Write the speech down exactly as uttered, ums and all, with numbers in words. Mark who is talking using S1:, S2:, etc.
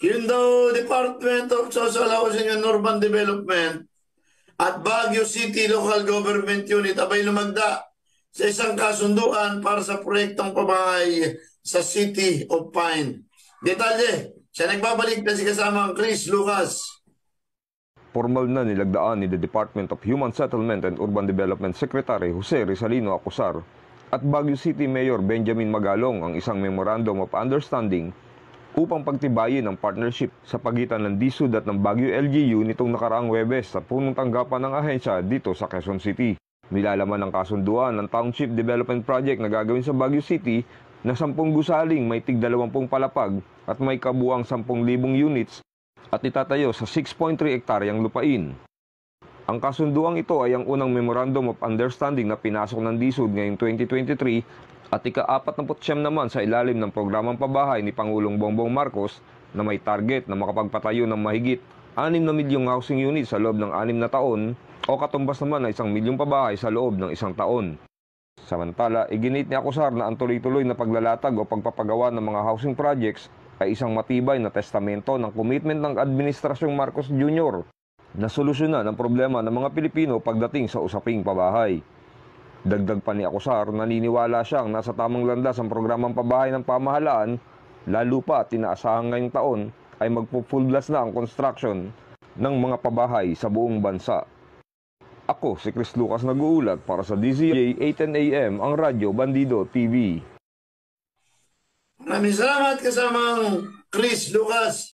S1: Yun daw, Department of Social Housing and Urban Development at Baguio City Local Government Unit abay lumagda sa isang kasunduan para sa proyektong pabahay sa City of Pine. Detalye, siya nagbabalik na si kasamang Chris Lucas.
S2: Formal na nilagdaan ni the Department of Human Settlement and Urban Development Secretary Jose Rizalino Acosar at Baguio City Mayor Benjamin Magalong ang isang Memorandum of Understanding upang pagtibayin ang partnership sa pagitan ng D S U D at ng Baguio L G U nitong nakaraang Huwebes sa punong tanggapan ng ahensya dito sa Quezon City. Nilalaman ng kasunduan ng Township Development Project na gagawin sa Baguio City na sampung gusaling may tig dalawampung palapag at may kabuang sampung libong units at itatayo sa six point three hektaryang lupain. Ang kasunduang ito ay ang unang Memorandum of Understanding na pinasok ng D S U D ngayong twenty twenty-three at ika-apat na putsyam naman sa ilalim ng programang pabahay ni Pangulong Bongbong Marcos na may target na makapagpatayo ng mahigit anim na milyong housing units sa loob ng anim na taon o katumbas naman na isang milyong pabahay sa loob ng isang taon. Samantala, iginit ni Acosar na ang tuloy-tuloy na paglalatag o pagpapagawa ng mga housing projects ay isang matibay na testamento ng commitment ng Administrasyong Marcos Junior na solusyonan ang problema ng mga Pilipino pagdating sa usaping pabahay. Dagdag pa ni Acosar, naniniwala siyang nasa tamang landas ang programang pabahay ng pamahalaan, lalo pa at inaasahan ngayong taon ay magpo-full blast na ang construction ng mga pabahay sa buong bansa. Ako si Chris Lucas nag-uulat para sa D Z J eight ten A M ang Radyo Bandido T V.
S1: Maraming salamat kasamang Chris Lucas.